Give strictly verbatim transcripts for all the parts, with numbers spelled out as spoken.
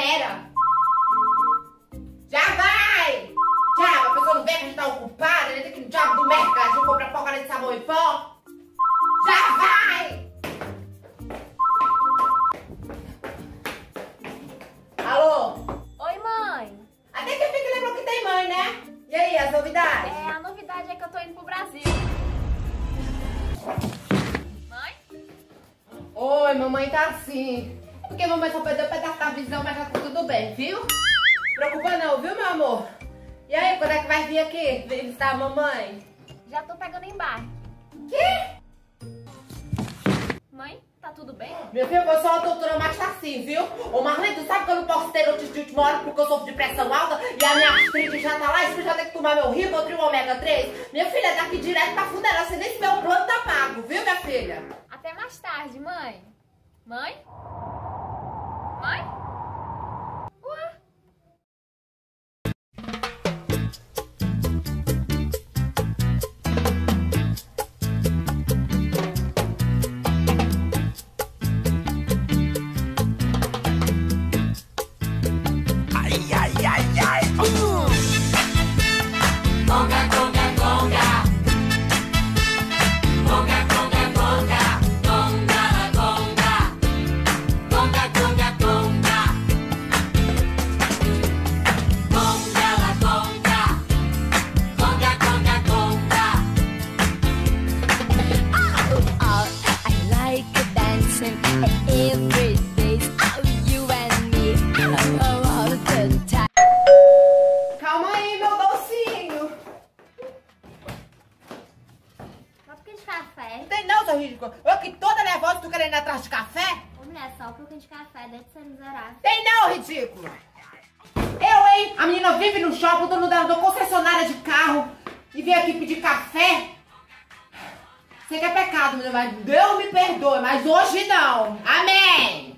era. Já vai! Já, a pessoa não vê que a gente tá ocupada, a gente tem que ir no diabo do mercado comprar porcaria de sabão em pó. Já vai! Alô? Oi, mãe. Até que fica lembrou que tem mãe, né? E aí, as novidades? É, a novidade é que eu tô indo pro Brasil. Mãe? Oi, mamãe tá assim. É porque mamãe só perdeu o pedaço da visão, mas já tá tudo bem, viu? Preocupa não, viu, meu amor? E aí, quando é que vai vir aqui visitar a mamãe? Já tô pegando embarque. Quê? Mãe, tá tudo bem? Meu filho, eu sou uma doutora, mas tá assim, viu? Ô Marlene, tu sabe que eu não posso ter notícia de última hora porque eu sofro de pressão alta e a minha artrite já tá lá, e eu já tenho que tomar meu Rivotril ômega três? Minha filha, daqui direto pra funeral, você nem se meu plano tá pago, viu, minha filha? Até mais tarde, mãe. Mãe? Mãe? Ué? Calma aí, meu docinho. Só porque de café. Não tem não, seu ridículo. Eu que toda nervosa, tu querendo ir atrás de café? Ô, mulher, só porque de café deve ser miserável. Tem não, ridículo. Eu, hein? A menina vive no shopping, o dono dela da concessionária de carro e vem aqui pedir café. Sei que é pecado, menina, mas Deus me perdoe, mas hoje não. Amém.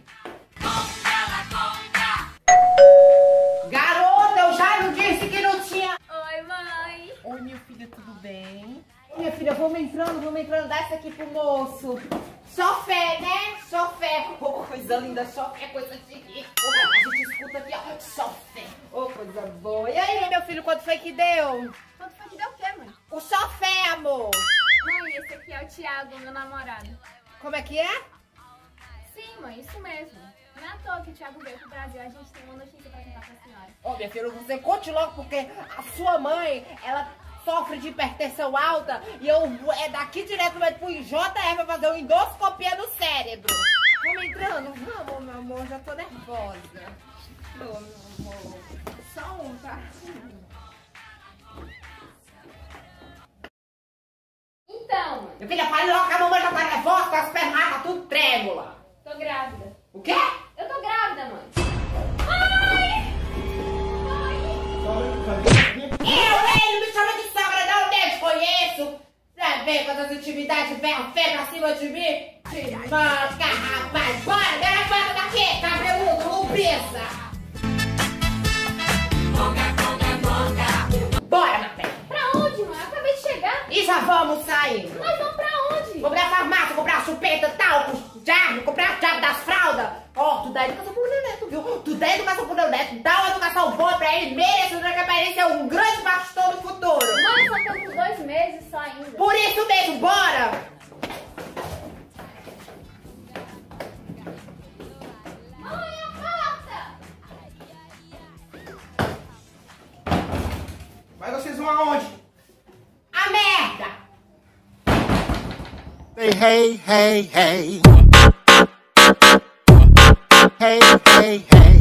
Garota, eu já não disse que não tinha. Oi, mãe. Oi, minha filha, tudo bem? Minha filha, vamos entrando, vamos entrando, dá essa aqui pro moço. Só fé, né? Só fé. Oh, coisa linda, só fé, coisa de rico. A gente escuta aqui, ó, só fé. Oh, coisa boa. E aí, meu filho, quanto foi que deu? Quanto foi que deu o quê, mãe? O só fé, amor. Mãe, esse aqui é o Thiago, meu namorado. Como é que é? Sim, mãe, isso mesmo. Não é à toa que o Thiago veio pro Brasil, a gente tem uma notícia pra contar pra senhora. Ô, minha filha, você conte logo, porque a sua mãe, ela sofre de hipertensão alta e eu é daqui direto pro I J F pra fazer uma endoscopia no cérebro. Vamos entrando? Vamos, meu amor, já tô nervosa. Ô, meu amor, só um, tá? Então, mãe, Minha filha, fale logo que a mamãe já tá nervosa, com as pernas tá tudo trêmula. tô grávida. O quê? Eu tô grávida, mãe. Mãe! Eu, ei, não me chama de sogra, não, eu te conheço. Já vem com essas intimidades ferro feio pra cima de mim? Te manca, rapaz. Bora, garafada daqui, cabeludo, lubriça. Bora, minha filha. Pra onde, mãe? Eu acabei de chegar. E já vamos sair. Nós vamos pra onde? Vou pra farmácia, comprar chupeta, talco, jarro, comprar chave das fraldas. Ó, oh, tu dá educação pro meu neto, viu? Tu dá educação pro meu neto, dá uma educação boa pra ele, merecendo que apareça é um grande pastor no futuro. Mãe, só temos dois meses só ainda. Por isso mesmo, bora! Mãe, a porta! Mas vocês vão aonde? A merda! Hey, hey, hey, hey. Hey, hey, hey.